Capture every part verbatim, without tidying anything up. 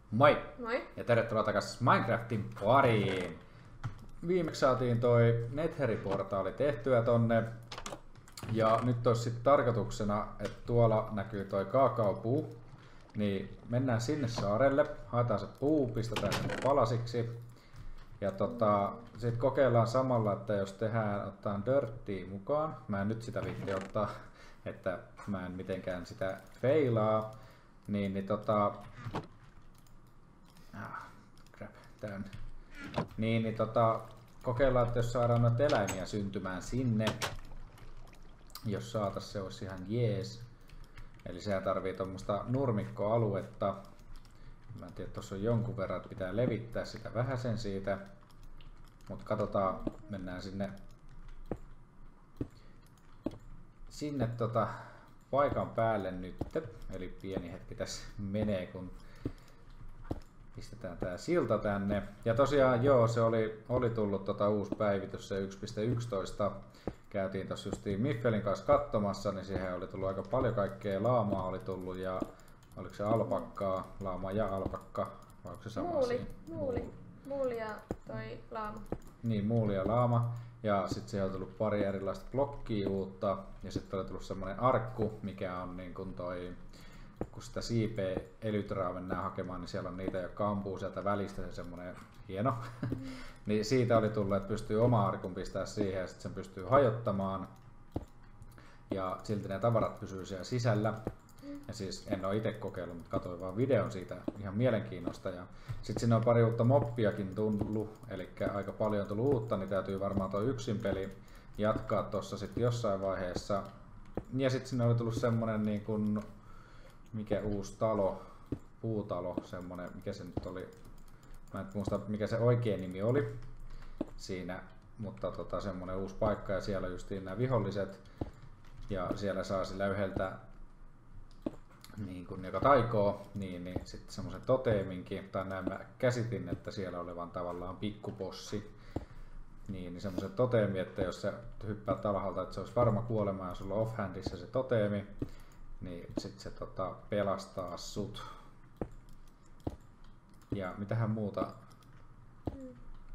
Moi! Moi! Ja tervetuloa takaisin Minecraftin pariin! Viimeksi saatiin toi Netheri-portaali tehtyä tonne. Ja nyt olisi sitten tarkoituksena, että tuolla näkyy toi kaakaopuu. Niin mennään sinne saarelle, haetaan se puu, pistetään sen palasiksi. Ja tota, sitten kokeillaan samalla, että jos tehdään, ottaa dirttiä mukaan. Mä en nyt sitä viitti ottaa, että mä en mitenkään sitä feilaa. Niin, niin tota... Ah, crap, tän. Niin, niin tota, kokeillaan, että jos saadaan noita eläimiä syntymään sinne. Jos saatais, se olisi ihan jees. Eli sehän tarvii tuommoista nurmikkoaluetta. Mä en tiedä, tuossa on jonkun verran, että pitää levittää sitä vähäsen siitä. Mutta katsotaan, mennään sinne sinne tota paikan päälle nyt. Eli pieni hetki tässä menee, kun pistetään tää silta tänne. Ja tosiaan joo, se oli, oli tullut tota uusi päivitys, se yksi piste yksitoista. Käytiin tossa justiin Miffelin kanssa katsomassa, niin siihen oli tullut aika paljon kaikkea. Laamaa oli tullut ja oliko se alpakkaa, laama ja alpakka, vai onko se sama Muuli, asia? muuli, muuli ja toi laama. Niin, muuli ja laama. Ja sitten siihen on tullut pari erilaista blokkia uutta. Ja sitten oli tullut semmonen arkku, mikä on niin kuin toi, kun sitä siipeä elytraa mennään hakemaan, niin siellä on niitä, jotka ampuu sieltä välistä, se semmonen hieno. Mm. Niin siitä oli tullut, että pystyy oma arkun pistää siihen ja sitten sen pystyy hajottamaan. Ja silti ne tavarat pysyy siellä sisällä. Ja siis en ole itse kokeillut, mutta katsoin vaan videon siitä ihan mielenkiinnosta. Ja sitten sinne on pari uutta moppiakin tullut, eli aika paljon on tullut uutta, niin täytyy varmaan tuo yksin peli jatkaa tuossa sitten jossain vaiheessa. Ja sitten sinne oli tullut semmonen niin kuin, mikä uusi talo, puutalo, semmonen, mikä se nyt oli, mä en muista mikä se oikea nimi oli siinä, mutta tota, semmonen uusi paikka ja siellä justiin nämä viholliset. Ja siellä saa sillä yhdeltä niin kun joka taikoo, niin, niin sitten semmoisen toteeminkin, tai näin mä käsitin, että siellä olevan tavallaan pikkupossi, niin, niin semmoisen toteemi, että jos sä hyppäät alhaalta, että se olisi varma kuolema ja sulla on offhandissa se toteemi, niin sitten se tota, pelastaa sut. Ja mitähän muuta? Mm.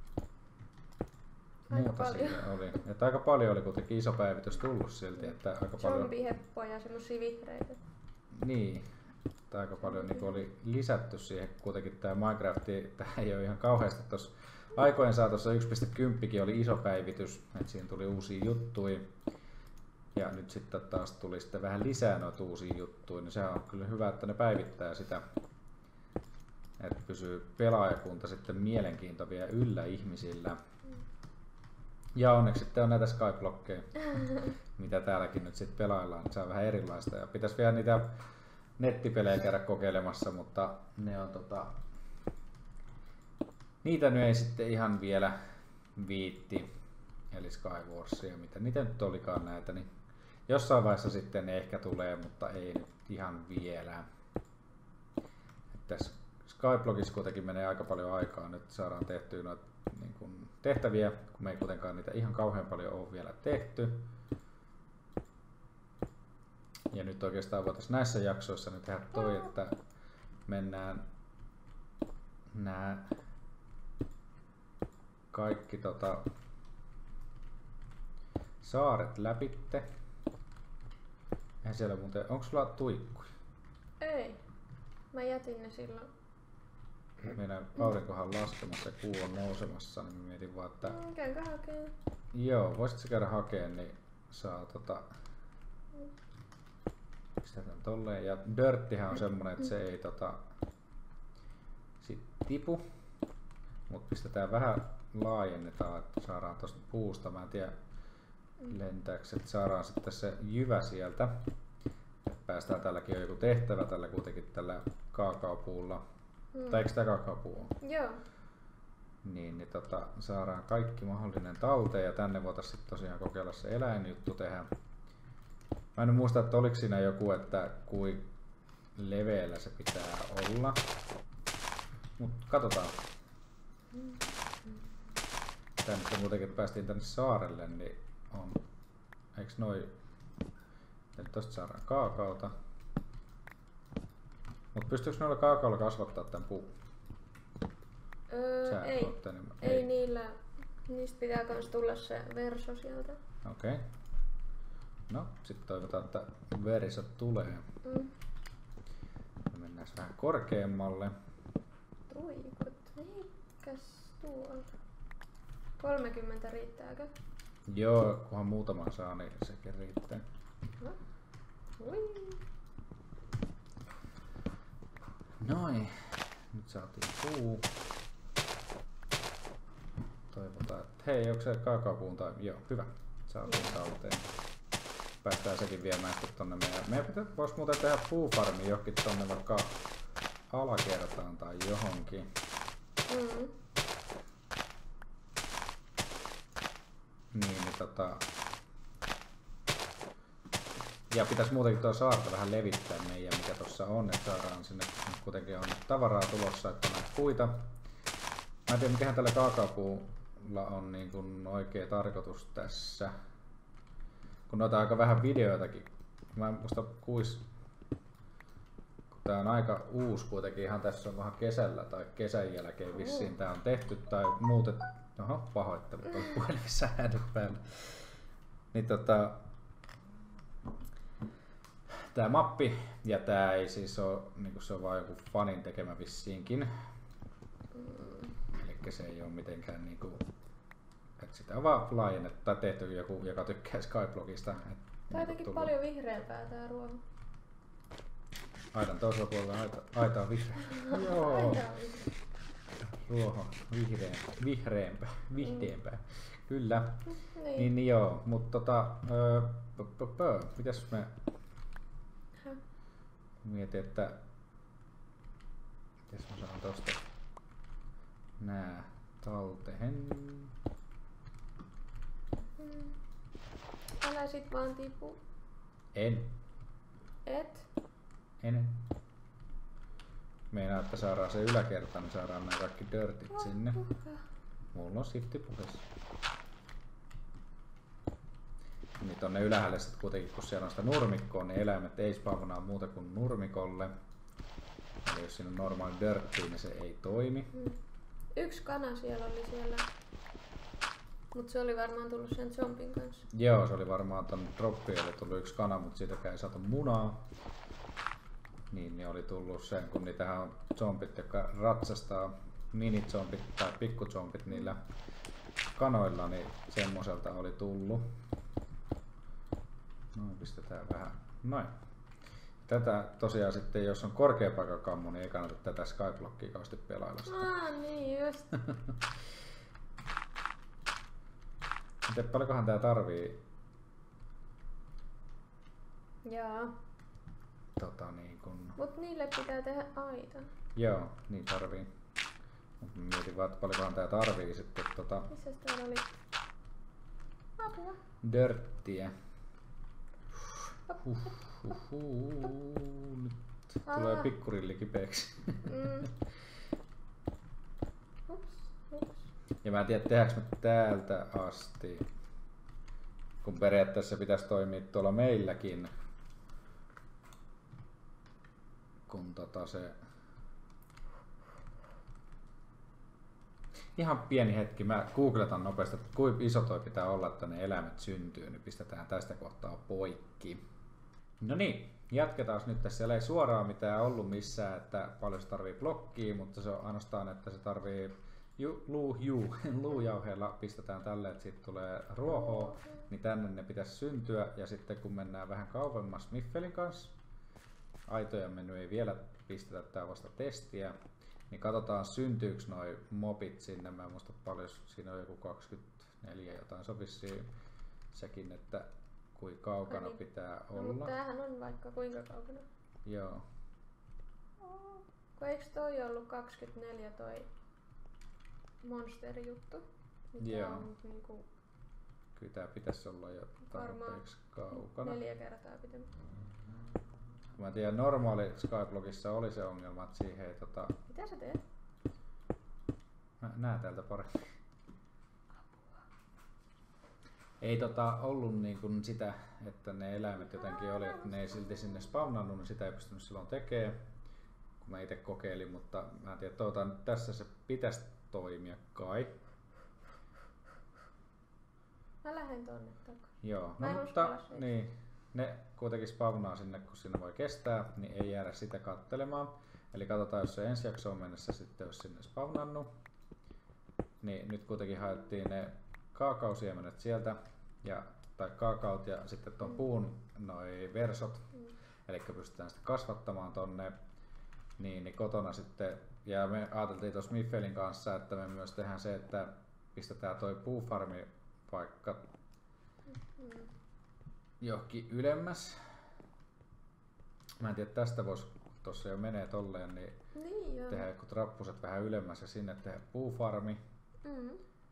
Aika muuta paljon. oli. Että aika paljon oli kuitenkin iso päivitys tullut silti, että aika paljon. Zombiheppoja ja semmosia vihreitä. Niin, että aika paljon niin oli lisätty siihen. Kuitenkin tämä Minecraft, tämä ei ole ihan kauheasti tuossa aikojen saatossa yksi piste kymmenen oli iso päivitys, että siinä tuli uusia juttuja. Ja nyt sitten taas tuli sitten vähän lisää noita uusia juttuja, niin se on kyllä hyvä, että ne päivittää sitä, että pysyy pelaajakunta sitten mielenkiinto vielä yllä ihmisillä. Ja onneksi sitten on näitä skyblockeja, mitä täälläkin nyt sitten pelaillaan, niin se on vähän erilaista. Ja pitäisi vielä niitä nettipelejä käydä kokeilemassa, mutta ne on tota... niitä nyt ei sitten ihan vielä viitti, eli Skywarsia, mitä niitä nyt olikaan näitä, niin jossain vaiheessa sitten ne ehkä tulee, mutta ei nyt ihan vielä. Tässä Skyblogissa kuitenkin menee aika paljon aikaa, nyt saadaan tehtyä noita niin kuin tehtäviä, kun me ei kuitenkaan niitä ihan kauhean paljon ole vielä tehty. Ja nyt oikeastaan voitaisiin näissä jaksoissa nyt tehdä toi, että mennään nämä kaikki tota, saaret läpitte. Eihän siellä muuten, onko sulla tuikkuja? Ei. Mä jätin ne silloin. Meidän aurinkohan on laskemassa ja kuu on nousemassa, niin mietin vaan, että... Mm, käynkö hakee? Joo, voisitko käydä hakemaan, niin saa tota... pistetään tolleen. Ja dirttihän on semmonen, että se ei tota... sit tipu. Mut pistetään vähän laajennetaan, että saadaan tosta puusta, mä en tiedä lentääks, että saadaan sitten se jyvä sieltä. Et päästään tälläkin on joku tehtävä tällä kuitenkin tällä kaakaopuulla. Mm. Tai eikö tää kaakaopuu on? Joo. Niin, niin tota, saadaan kaikki mahdollinen talteen ja tänne voitaisiin tosiaan kokeilla se eläinjuttu tehdä. Mä en muista, että oliko siinä joku, että kui leveellä se pitää olla. Mut katsotaan. Tänne kun muutenkin päästiin tänne saarelle, niin on... Eiks noi... Eli tosta saadaan kaakaota. Mut pystyykö noilla kaakaolla kasvattaa tän puun? Öö, ei. Enemmän. ei. Ei niillä. Niistä pitää kans tulla se verso sieltä. Okei. Okay. No, sitten toivotaan, että verissä tulee. Mm. Mennään vähän korkeammalle. Tuikut. Mikäs tuolla? kolmekymmentä riittääkö? Joo, kunhan muutaman saa, niin sekin riittää. No. Ui. Noin. Nyt saatiin puu. Toivotaan, että hei, onko se kaakaopuun tai... Joo, hyvä. Saatiin talteen. Päästään sekin viemään sitten tonne meidän... Meidän pitää, vois muuten tehdä puufarmi johonkin tonne vaikka alakertaan tai johonkin. Mm. Niin, niin tota... Ja pitäisi muutenkin tuo saarta vähän levittää meidän, mikä tuossa on, että saadaan sinne kuitenkin on tavaraa tulossa, että on näitä puita. Mä en tiedä, mikähän tällä kaakaopuulla on niin kuin oikea tarkoitus tässä. Kun noita aika vähän videoitakin. Mä en muista kuis... Tää on aika uusi kuitenkin, ihan tässä on vähän kesällä tai kesän jälkeen vissiin tää on tehty tai muutet... Oho, pahoittelut, on puhelimissa äänet päällä. Niin tota... Tää mappi, ja tää ei siis oo, niinku se on vaan joku fanin tekemä vissiinkin. Mm. Elikkä se ei oo mitenkään niinku... Et sitä on vaan laajennettu tai tehty joku, joka tykkää Skyblogista. Tää on niinku jotenkin tullut. paljon vihreämpää tää ruoho. Aitan toisella puolella aita, aita on vihreä. Joo. Aita on vihreä. Ruoho, vihreä, vihreämpää, vihreämpää. Kyllä. Niin. Niin, niin joo, mutta tota, öö, pö, pö, pö. Mitäs me Häh? mietin, että mitäs mä saan tosta nää talteen. Mm. Älä sit vaan tipu. En, Et? en. Meinaa, että saadaan se yläkerta, niin saadaan nämä kaikki dirtit sinne. Mulla on shifti puheessa. Niin tonne ylhäälle sit kuitenkin, kun siellä on sitä nurmikkoa, niin eläimet ei spawnaa muuta kuin nurmikolle. Eli jos siinä on normaali dirttiä, niin se ei toimi. Mm. Yksi kana siellä oli siellä. Mut se oli varmaan tullut sen zombin kanssa. Joo, se oli varmaan ton droppiin oli tullut yksi kana, mutta siitäkään ei saatu munaa. Niin, niin oli tullut sen, kun niitähän on zombit, jotka ratsastaa mini-zombit tai pikku-zombit niillä kanoilla, niin semmoiselta oli tullut. No, pistetään vähän. Noin. Tätä tosiaan sitten, jos on korkeapaikakammu, niin ei kannata tätä Skyblockia kauheasti pelailla sitä. Ah, niin just. Miten paljonkohan tää tarvii? Joo. Tota niin kun... Mut niille pitää tehdä aita. Joo, niin tarvii. Mut mä mietin vaan, että paljonkohan tää tarvii sitten tota... Missäs täällä oli? Apua. Dörttiä. Huh, huh, huh. Nyt tulee Aa. pikkurilli kipeäksi. Mm. Ups, ups. Ja mä en tiedä, tehdäänkö me täältä asti. Kun periaatteessa pitäisi toimia tuolla meilläkin. Kun tota se... Ihan pieni hetki, mä googletan nopeasti, että kuinka iso toi pitää olla, että ne eläimet syntyy, niin pistetään tästä kohtaa poikki. No niin, jatketaan nyt. Tässä ei suoraan mitään ollut missään, että paljon se tarvii blokkia, mutta se on ainoastaan, että se tarvii ju, luu, ju, luujauheella pistetään tälle, että siitä tulee ruohoa, niin tänne ne pitäisi syntyä. Ja sitten kun mennään vähän kauemmas Miffelin kanssa, aitoja mennyt ei vielä pistetä, tää vasta testiä, niin katsotaan syntyykö noi mobit sinne. Mä en muista paljon, siinä on joku kaksikymmentäneljä jotain, se on vissiin sekin, että kuinka kaukana Ai niin. pitää No, olla. mut tämähän on vaikka kuinka kaukana. Joo. Kun eiks toi ollut kaksikymmentäneljä toi monsterijuttu? Mikä Joo. on niinku Kyllä tää pitäisi olla jo tarpeeksi kaukana. neljä kertaa pitempi. Mä tiedän, normaali Skyblogissa oli se ongelma, että siihen ei tota... Mitä sä teet? Mä näen täältä paremmin. Ei tota ollut niin kuin sitä, että ne eläimet jotenkin oli, että ne ei silti sinne spawnannut, niin sitä ei pystynyt silloin tekemään. kun mä itse kokeilin, mutta mä en tiedä, toivotaan nyt tässä se pitäisi toimia kai. Mä lähden tonne takaisin. Joo, Mä no, en mutta uskalla niin, ne kuitenkin spawnaa sinne, kun siinä voi kestää, niin ei jäädä sitä kattelemaan. Eli katsotaan, jos se ensi jaksoon mennessä sitten olisi sinne spawnannut. Niin nyt kuitenkin haettiin ne kaakaosiemenet sieltä, ja, tai kaakaot ja sitten tuon Mm. puun noi versot. Mm. Eli pystytään sitten kasvattamaan tonne. Niin, niin kotona sitten, ja me ajateltiin tuossa Miffelin kanssa, että me myös tehdään se, että pistetään toi puufarmi vaikka Mm. johonkin ylemmäs. Mä en tiedä, tästä vois, tuossa jo menee tolleen, niin Niin joo. tehdään joku trappuset vähän ylemmäs ja sinne tehdä puufarmi. Mm.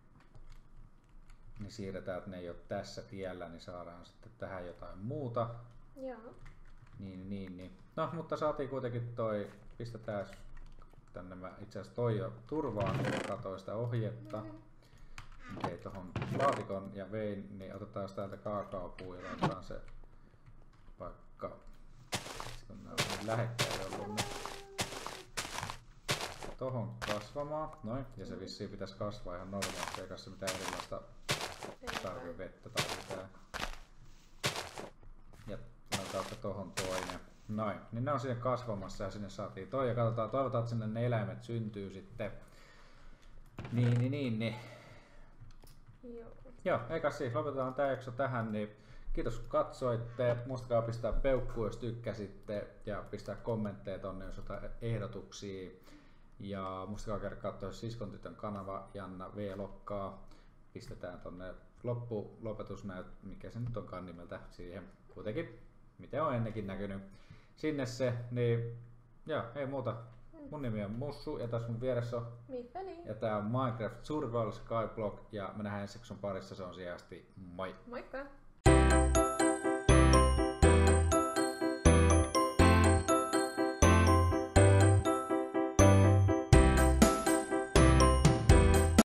Niin siirretään, että ne ei ole tässä tiellä, niin saadaan sitten tähän jotain muuta. Joo. Niin, niin, niin. No, mutta saatiin kuitenkin toi, pistetään tänne, mä itse asiassa toi jo turvaan, kun katsoin sitä ohjetta. Mm. Tein tohon laatikon ja vein, niin otetaan täältä kaakaopuu ja laitetaan se vaikka, kun nää on niin lähekkäin ollut, niin tohon kasvamaan. Noin, ja se vissiin pitäisi kasvaa ihan normaalisti, eikä se mitään erilaista tarvitse vettä tai mitään. Ja laitetaan tohon toinen. Noin, niin ne on sinne kasvamassa ja sinne saatiin toi ja katsotaan, toivotaan, että sinne ne eläimet syntyy sitten. Niin, niin, niin, niin. Joo. Joo, eikä siis lopetetaan tämä jakso tähän, niin kiitos kun katsoitte. Muistakaa pistää peukkuu, jos tykkäsitte, ja pistää kommentteja tonne, jos jotain ehdotuksia. Ja muistakaa käydä katsoa Siskon tytön kanava, Janna V-lokkaa. Pistetään tonne loppulopetusnäyt, mikä se nyt onkaan nimeltä siihen. Kuitenkin, miten on ennenkin näkynyt. Sinne se, niin joo, ei muuta. Mun nimi on Mussu ja tässä mun vieressä on Miffeli. ja tää on Minecraft Survival Skyblock ja me nähdään ensi jakson parissa, se on sijasti moi! Moikka!